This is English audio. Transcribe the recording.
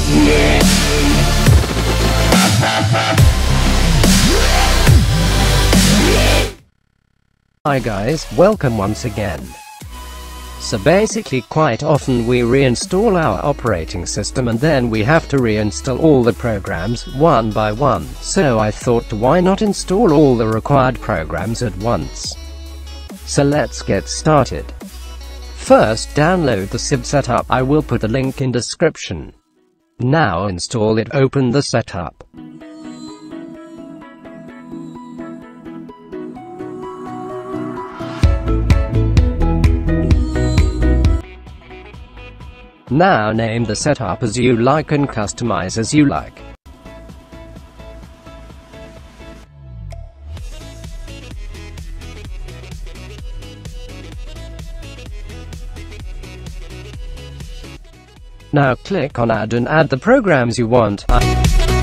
Hi guys, welcome once again. So basically quite often we reinstall our operating system and then we have to reinstall all the programs one by one. So I thought, why not install all the required programs at once? So let's get started. First, download the SIB setup. I will put the link in description. Now install it. Open the setup. Now name the setup as you like and customize as you like. Now click on Add and add the programs you want.